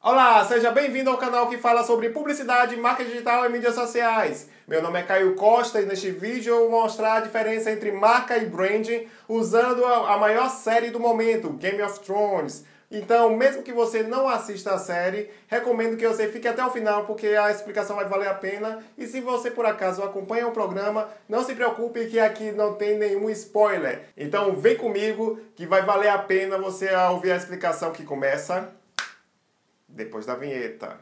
Olá, seja bem-vindo ao canal que fala sobre publicidade, marketing digital e mídias sociais. Meu nome é Caio Costa e neste vídeo eu vou mostrar a diferença entre marca e branding usando a maior série do momento, Game of Thrones. Então, mesmo que você não assista a série, recomendo que você fique até o final porque a explicação vai valer a pena. E se você por acaso acompanha o programa, não se preocupe que aqui não tem nenhum spoiler. Então vem comigo que vai valer a pena você ouvir a explicação que começa depois da vinheta.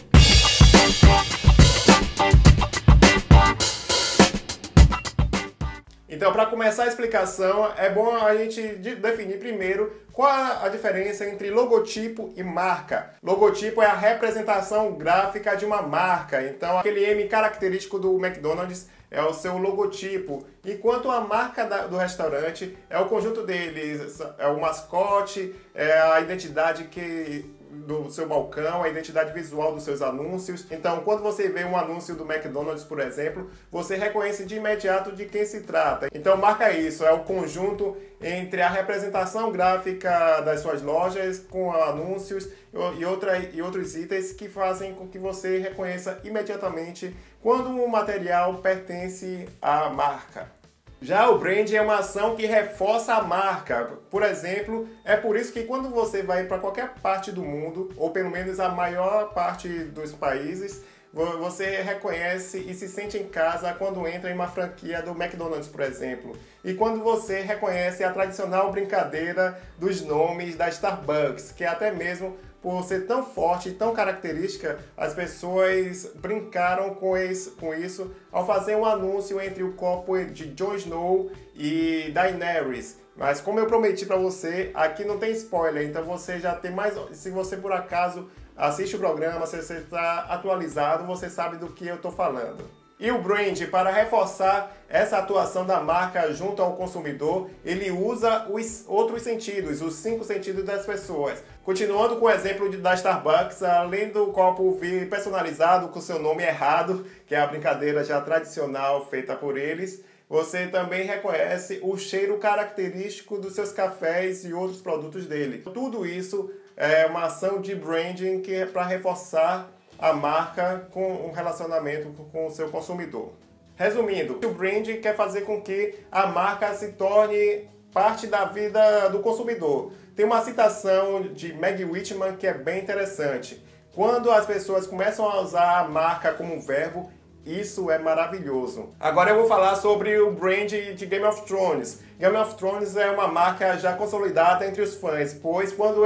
Então, para começar a explicação, é bom a gente definir primeiro qual a diferença entre logotipo e marca. Logotipo é a representação gráfica de uma marca. Então, aquele M característico do McDonald's é o seu logotipo, enquanto a marca do restaurante é o conjunto deles, é o mascote, é a identidade do seu balcão, a identidade visual dos seus anúncios. Então, quando você vê um anúncio do McDonald's, por exemplo, você reconhece de imediato de quem se trata. Então, marca isso, é o conjunto entre a representação gráfica das suas lojas com anúncios e outros itens que fazem com que você reconheça imediatamente quando um material pertence à marca. Já o branding é uma ação que reforça a marca. Por exemplo, é por isso que quando você vai para qualquer parte do mundo, ou pelo menos a maior parte dos países, você reconhece e se sente em casa quando entra em uma franquia do McDonald's, por exemplo. E quando você reconhece a tradicional brincadeira dos nomes da Starbucks, que é até mesmo por ser tão forte e tão característica, as pessoas brincaram com isso ao fazer um anúncio entre o copo de Jon Snow e Daenerys. Mas como eu prometi para você, aqui não tem spoiler, então você já tem mais... Se você por acaso assiste o programa, se você está atualizado, você sabe do que eu estou falando. E o brand, para reforçar essa atuação da marca junto ao consumidor, ele usa os outros sentidos, os 5 sentidos das pessoas. Continuando com o exemplo da Starbucks, além do copo vir personalizado com seu nome errado, que é a brincadeira já tradicional feita por eles, você também reconhece o cheiro característico dos seus cafés e outros produtos dele. Tudo isso é uma ação de branding que é para reforçar a marca com um relacionamento com o seu consumidor. Resumindo, o branding quer fazer com que a marca se torne parte da vida do consumidor. Tem uma citação de Meg Whitman que é bem interessante. Quando as pessoas começam a usar a marca como um verbo, isso é maravilhoso. Agora eu vou falar sobre o brand de Game of Thrones. Game of Thrones é uma marca já consolidada entre os fãs, pois quando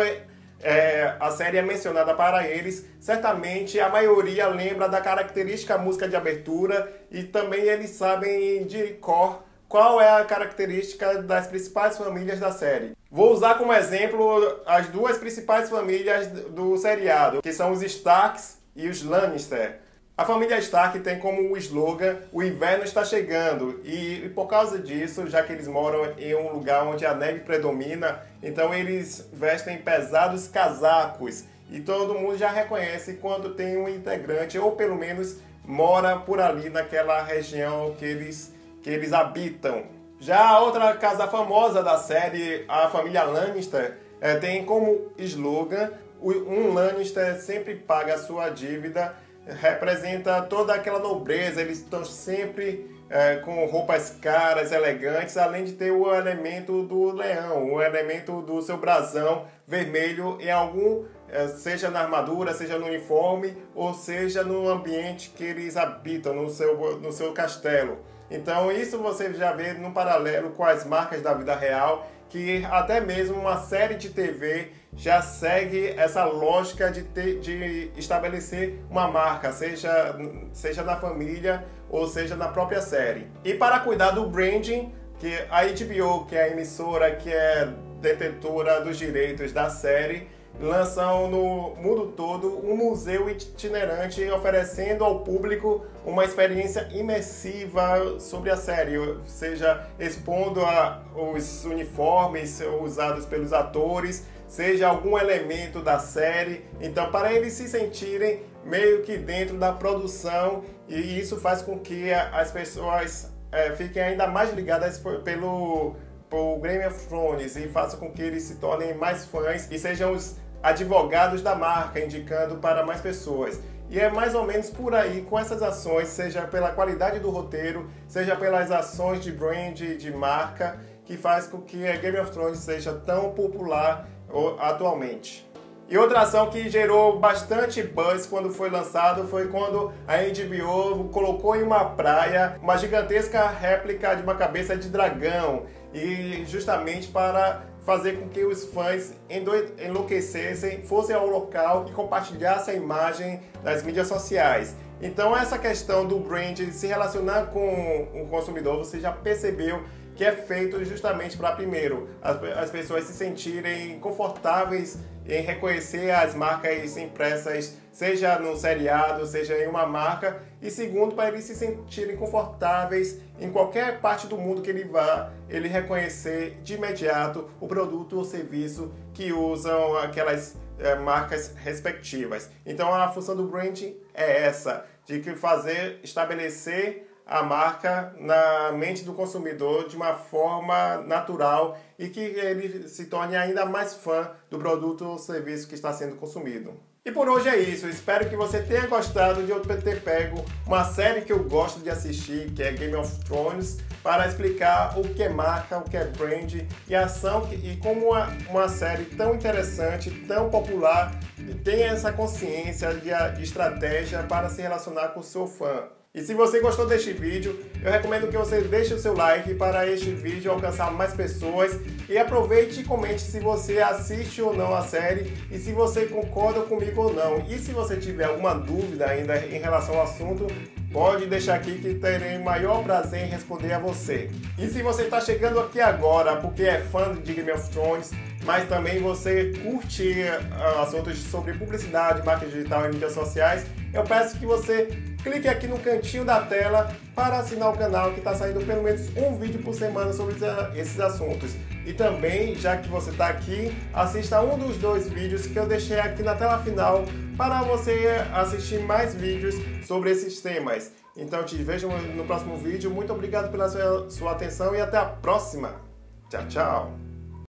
a série é mencionada para eles, certamente a maioria lembra da característica música de abertura e também eles sabem de cor qual é a característica das principais famílias da série. Vou usar como exemplo as duas principais famílias do seriado, que são os Starks e os Lannister. A família Stark tem como slogan "O inverno está chegando" e por causa disso, já que eles moram em um lugar onde a neve predomina, então eles vestem pesados casacos e todo mundo já reconhece quando tem um integrante ou pelo menos mora por ali naquela região que eles habitam. Já a outra casa famosa da série, a família Lannister, tem como slogan "Um Lannister sempre paga a sua dívida", representa toda aquela nobreza, eles estão sempre com roupas caras, elegantes, além de ter o elemento do leão, o elemento do seu brasão vermelho seja na armadura, seja no uniforme, ou seja no ambiente que eles habitam, no seu castelo. Então isso você já vê no paralelo com as marcas da vida real, que até mesmo uma série de TV já segue essa lógica de estabelecer uma marca, seja na família ou seja na própria série. E para cuidar do branding, que a HBO, que é a emissora que é detentora dos direitos da série, lançam no mundo todo um museu itinerante oferecendo ao público uma experiência imersiva sobre a série, seja expondo os uniformes usados pelos atores, seja algum elemento da série, então para eles se sentirem meio que dentro da produção, e isso faz com que as pessoas fiquem ainda mais ligadas por Game of Thrones e faça com que eles se tornem mais fãs e sejam os advogados da marca, indicando para mais pessoas. E é mais ou menos por aí, com essas ações, seja pela qualidade do roteiro, seja pelas ações de brand, de marca, que faz com que a Game of Thrones seja tão popular atualmente. E outra ação que gerou bastante buzz quando foi lançado foi quando a HBO colocou em uma praia uma gigantesca réplica de uma cabeça de dragão, e justamente para fazer com que os fãs enlouquecessem, fossem ao local e compartilhassem a imagem nas mídias sociais. Então essa questão do brand se relacionar com o consumidor, você já percebeu que é feito justamente para, primeiro, as pessoas se sentirem confortáveis em reconhecer as marcas impressas, seja no seriado, seja em uma marca, e segundo, para eles se sentirem confortáveis em qualquer parte do mundo que ele vá, ele reconhecer de imediato o produto ou serviço que usam aquelas marcas respectivas. Então a função do branding é essa, de estabelecer a marca na mente do consumidor de uma forma natural e que ele se torne ainda mais fã do produto ou serviço que está sendo consumido. E por hoje é isso, espero que você tenha gostado de eu ter pego uma série que eu gosto de assistir, que é Game of Thrones, para explicar o que é marca, o que é brand e ação, e como uma série tão interessante, tão popular, tem essa consciência de estratégia para se relacionar com o seu fã. E se você gostou deste vídeo, eu recomendo que você deixe o seu like para este vídeo alcançar mais pessoas, e aproveite e comente se você assiste ou não a série e se você concorda comigo ou não. E se você tiver alguma dúvida ainda em relação ao assunto, pode deixar aqui que terei o maior prazer em responder a você. E se você está chegando aqui agora porque é fã de Game of Thrones, mas também você curte assuntos sobre publicidade, marketing digital e mídias sociais, eu peço que você clique aqui no cantinho da tela para assinar o canal, que está saindo pelo menos um vídeo por semana sobre esses assuntos. E também, já que você está aqui, assista um dos 2 vídeos que eu deixei aqui na tela final para você assistir mais vídeos sobre esses temas. Então te vejo no próximo vídeo. Muito obrigado pela sua atenção e até a próxima. Tchau, tchau!